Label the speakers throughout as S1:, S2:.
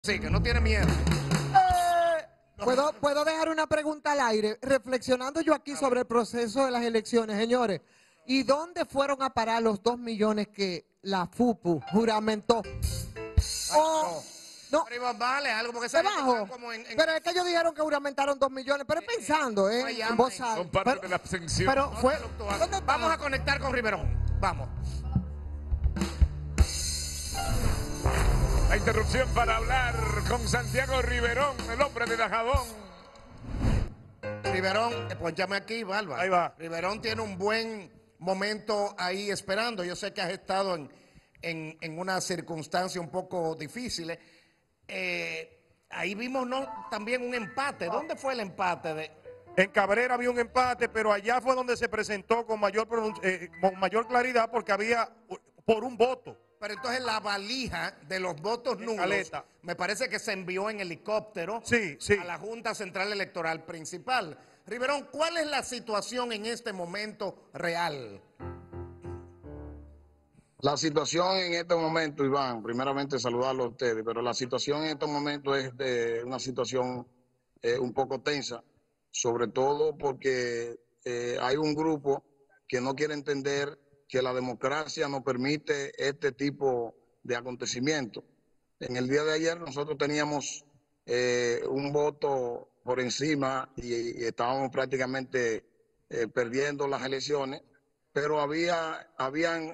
S1: Sí, que no tiene miedo.
S2: ¿Puedo dejar una pregunta al aire? Reflexionando yo aquí sobre el proceso de las elecciones, señores. ¿Y dónde fueron a parar los 2 millones que la FUPU juramentó? No,
S1: Pero vale, algo, porque esa gente
S2: debajo.
S1: está como
S2: Pero es que ellos dijeron que juramentaron 2 millones, pero pensando, en voz alta.
S3: Son parte de la abstención.
S2: Pero fue,
S1: Vamos a conectar con Riverón. Vamos.
S3: La interrupción para hablar con Santiago Riverón, el hombre de Dajabón.
S1: Riverón, ponchame aquí, Bárbara.
S3: Ahí va.
S1: Riverón tiene un buen momento ahí esperando. Yo sé que has estado en una circunstancia un poco difícil. Ahí vimos también un empate. ¿Dónde fue el empate?
S4: En Cabrera había un empate, pero allá fue donde se presentó con mayor claridad porque había por un voto.
S1: Pero entonces la valija de los votos nulos,
S4: Caleta.
S1: me parece que se envió en helicóptero
S4: Sí.
S1: a la Junta Central Electoral Principal. Riverón, ¿cuál es la situación en este momento real?
S5: La situación en este momento, Iván, primeramente saludarlo a ustedes, pero la situación en este momento es de una situación un poco tensa, sobre todo porque hay un grupo que no quiere entender que la democracia no permite este tipo de acontecimientos. En el día de ayer nosotros teníamos un voto por encima y estábamos prácticamente perdiendo las elecciones, pero habían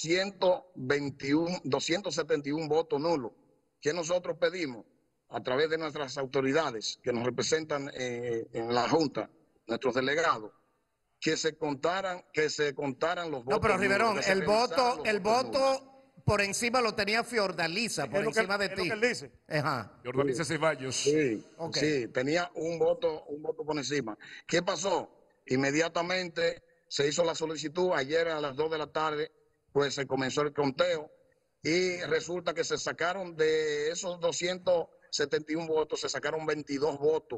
S5: 271 votos nulos. ¿Qué nosotros pedimos? A través de nuestras autoridades que nos representan en la Junta, nuestros delegados, que se contaran los votos.
S1: No, pero Riverón,
S5: nulos,
S1: el voto por encima lo tenía Fiordaliza, por encima de ti.
S4: Es lo que él dice.
S1: Ajá.
S3: Fiordaliza Ceballos.
S5: Sí,
S1: Okay.
S5: sí, tenía un voto por encima. ¿Qué pasó? Inmediatamente se hizo la solicitud, ayer a las 2 de la tarde, pues se comenzó el conteo y resulta que se sacaron de esos 271 votos, se sacaron 22 votos.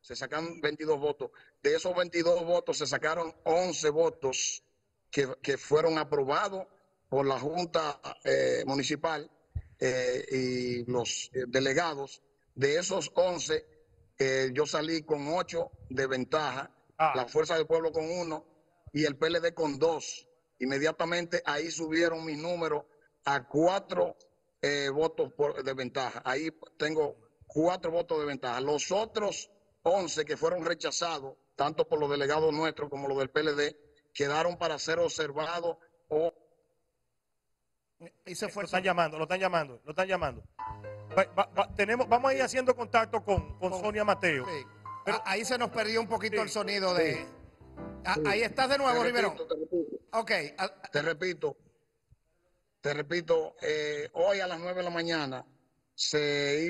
S5: De esos 22 votos se sacaron 11 votos que fueron aprobados por la Junta Municipal y los delegados. De esos 11, yo salí con 8 de ventaja, la Fuerza del Pueblo con 1 y el PLD con 2. Inmediatamente ahí subieron mis números a 4 votos de ventaja. Ahí tengo 4 votos de ventaja. Los otros 11 que fueron rechazados, tanto por los delegados nuestros como los del PLD, quedaron para ser observados o...
S1: Y se fue.
S4: Lo están llamando. Vamos a ir haciendo contacto con Sonia Mateo.
S1: Sí. Pero ahí se nos perdió un poquito el sonido de... Ahí estás de nuevo, Riverón. Ok.
S5: Te repito, hoy a las 9 de la mañana se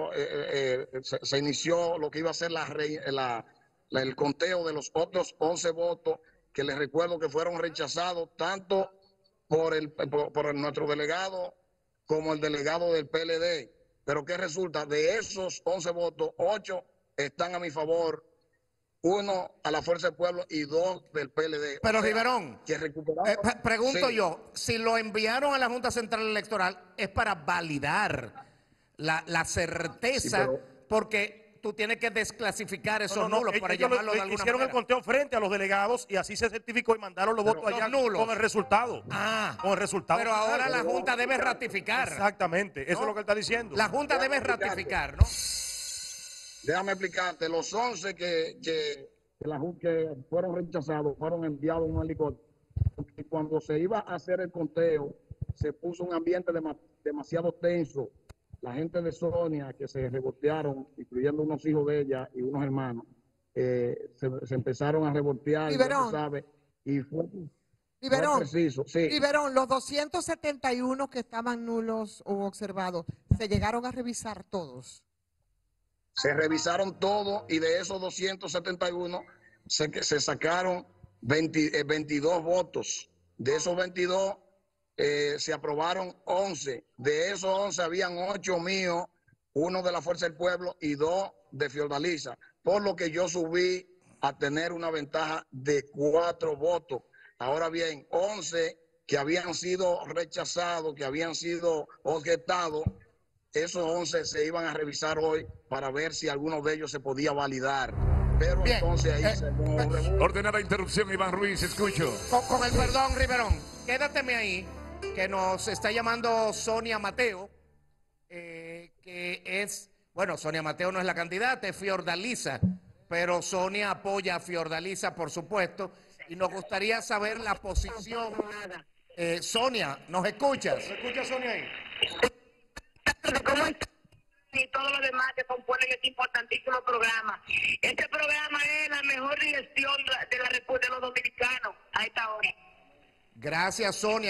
S5: inició lo que iba a ser el conteo de los otros 11 votos que les recuerdo que fueron rechazados tanto por nuestro delegado como el delegado del PLD. Pero ¿qué resulta? De esos 11 votos, 8 están a mi favor, 1 a la Fuerza del Pueblo y 2 del PLD.
S1: Pero Riverón, pregunto
S5: Sí.
S1: yo, si lo enviaron a la Junta Central Electoral es para validar la certeza,
S5: Sí,
S1: porque tú tienes que desclasificar esos nulos para
S4: ellos
S1: llamarlo de alguna
S4: hicieron
S1: manera.
S4: el conteo frente a los delegados y así se certificó y mandaron los votos allá
S1: nulos.
S4: con el resultado. Con el resultado.
S1: Pero ahora la Junta debe ratificar.
S4: Exactamente, eso es lo que él está diciendo.
S1: La Junta debe ratificar, ¿no?
S5: Déjame explicarte, los 11 que fueron rechazados fueron enviados en un helicóptero. Y cuando se iba a hacer el conteo, se puso un ambiente demasiado tenso. La gente de Sonia, que se revoltearon, incluyendo unos hijos de ella y unos hermanos, se empezaron a revoltear,
S2: Riverón.
S5: y fue
S2: Riverón,
S5: preciso. Sí.
S2: Riverón, los 271 que estaban nulos o observados, ¿se llegaron a revisar todos?
S5: Se revisaron todo y de esos 271 se sacaron 22 votos. De esos 22 se aprobaron 11. De esos 11 habían 8 míos, 1 de la Fuerza del Pueblo y 2 de Fiordaliza. Por lo que yo subí a tener una ventaja de 4 votos. Ahora bien, 11 que habían sido rechazados, que habían sido objetados, esos 11 se iban a revisar hoy para ver si alguno de ellos se podía validar. Pero
S1: Bien,
S5: entonces ahí se
S3: Ordenada interrupción, Iván Ruiz, escucho.
S1: con el perdón, Riverón, quédateme ahí, que nos está llamando Sonia Mateo, que es, bueno, Sonia Mateo no es la candidata, es Fiordalisa, pero Sonia apoya a Fiordalisa, por supuesto, y nos gustaría saber la posición. Sonia, ¿nos escuchas?
S4: ¿Se escucha, Sonia, ahí?
S6: ¿Cómo está? Y todo lo demás que componen este importantísimo programa. Este programa es la mejor digestión de la República de los Dominicanos a esta hora.
S1: Gracias, Sonia.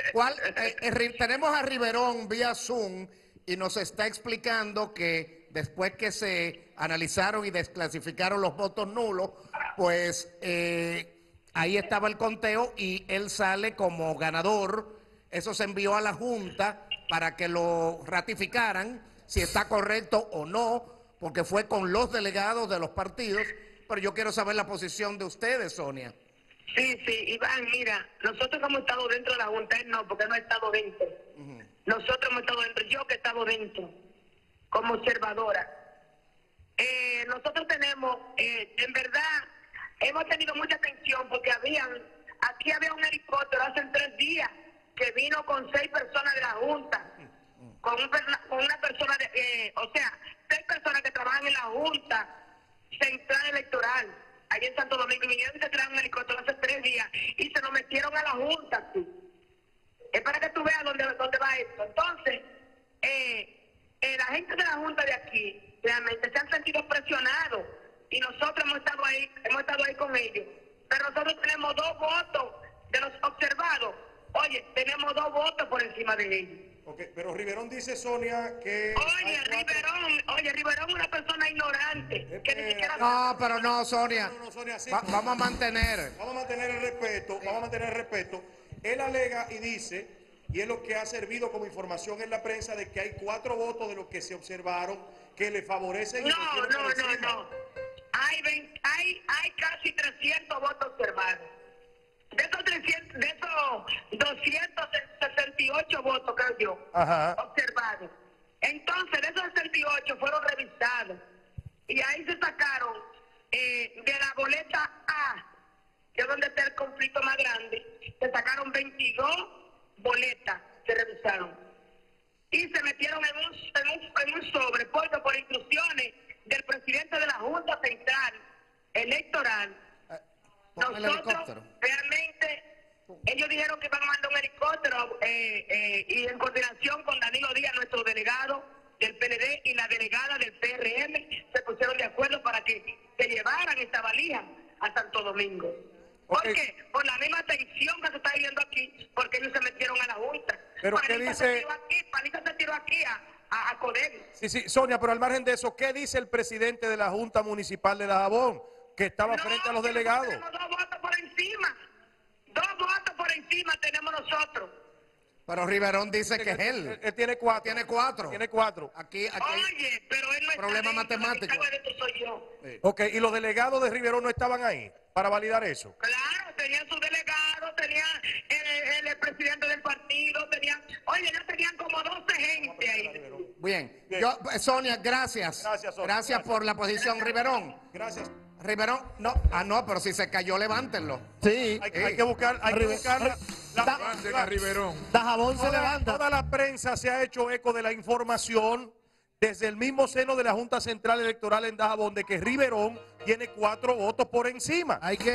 S1: Tenemos a Riverón vía Zoom y nos está explicando que después que se analizaron y desclasificaron los votos nulos, pues ahí estaba el conteo y él sale como ganador. Eso se envió a la Junta para que lo ratificaran, si está correcto o no, porque fue con los delegados de los partidos. Pero yo quiero saber la posición de ustedes, Sonia.
S6: Sí, Iván, mira, nosotros hemos estado dentro de la Junta, él no, porque no ha estado dentro. Nosotros hemos estado dentro, yo que he estado dentro, como observadora. Nosotros tenemos, en verdad, hemos tenido mucha atención porque aquí había un helicóptero hace 3 días que vino con 6 personas de la Junta, con una persona, o sea, 6 personas que trabajan en la Junta Central Electoral, allí en Santo Domingo, y vinieron y se tiraron un helicóptero hace 3 días y se nos metieron a la Junta, sí. Es para que tú veas dónde va esto. Entonces, la gente de la Junta de aquí realmente se han sentido presionados y nosotros hemos estado ahí con ellos. Pero nosotros tenemos 2 votos de los observados. Oye, tenemos 2 votos por encima de ellos.
S4: Okay, pero Riverón dice, Sonia, que...
S6: Riverón es una persona ignorante. Que ni siquiera...
S1: No, pero no, Sonia.
S4: No, Sonia, sí.
S1: Vamos a mantener.
S4: Vamos a mantener el respeto, vamos a mantener el respeto. Él alega y dice, y es lo que ha servido como información en la prensa, de que hay 4 votos de los que se observaron que le favorecen.
S6: No. Hay casi 300 votos observados. De esos 268 votos, creo yo, observados. Entonces, de esos 68 fueron revisados. Y ahí se sacaron de la boleta A, que es donde está el conflicto más grande, se sacaron 22 boletas, se revisaron. Y se metieron en un sobre, porque por instrucciones del presidente de la Junta Central Electoral, nosotros realmente, ellos dijeron que iban a mandar un helicóptero y en coordinación con Danilo Díaz, nuestro delegado del PLD, y la delegada del PRM, se pusieron de acuerdo para que se llevaran esta valija a Santo Domingo. ¿Por qué? Por la misma tensión que se está viviendo aquí, porque ellos se metieron a la Junta.
S4: Pero ¿qué dice?
S6: Panita se tiró aquí a Codel.
S4: Sí, Sonia, pero al margen de eso, ¿qué dice el presidente de la Junta Municipal de Dajabón, que estaba frente a los delegados?
S6: Tenemos 2 votos por encima. 2 votos por encima tenemos nosotros.
S1: Pero Riverón dice que es él.
S4: Él tiene 4.
S1: Tiene 4.
S4: Tiene 4.
S1: Aquí
S6: Oye, pero él no está
S1: problema
S6: dentro,
S1: matemático.
S6: esto soy yo.
S4: Ok, ¿y los delegados de Riverón no estaban ahí para validar eso?
S6: Claro, tenían su delegado, tenían el presidente del partido, ellos tenían como 12 gente ahí.
S1: Bien. Sonia, gracias.
S4: Gracias, Sonia.
S1: Gracias por la posición, Riverón.
S4: Gracias.
S1: Riverón, no, pero si se cayó, levántenlo.
S2: Sí.
S4: Hay que buscar
S3: Levanten a Riverón.
S2: Dajabón se
S4: Toda
S2: levanta.
S4: la prensa se ha hecho eco de la información desde el mismo seno de la Junta Central Electoral en Dajabón de que Riverón tiene 4 votos por encima.
S2: Hay que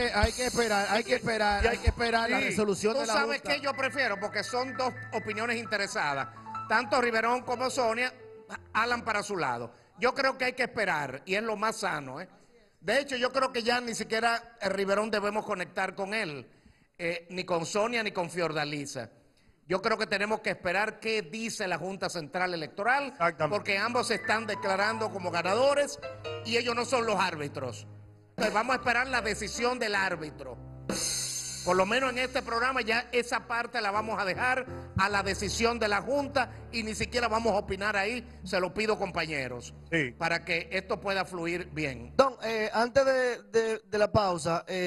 S2: esperar la resolución
S1: Tú
S2: de la
S1: sabes
S2: Junta.
S1: que yo prefiero, porque son 2 opiniones interesadas. Tanto Riverón como Sonia hablan para su lado. Yo creo que hay que esperar, y es lo más sano, ¿eh? De hecho, yo creo que ya ni siquiera Riverón debemos conectar con él, ni con Sonia ni con Fiordalisa. Yo creo que tenemos que esperar qué dice la Junta Central Electoral, porque ambos se están declarando como ganadores y ellos no son los árbitros. Entonces vamos a esperar la decisión del árbitro. Por lo menos en este programa ya esa parte la vamos a dejar a la decisión de la Junta y ni siquiera vamos a opinar ahí, se lo pido, compañeros, para que esto pueda fluir bien.
S7: Don, antes de la pausa...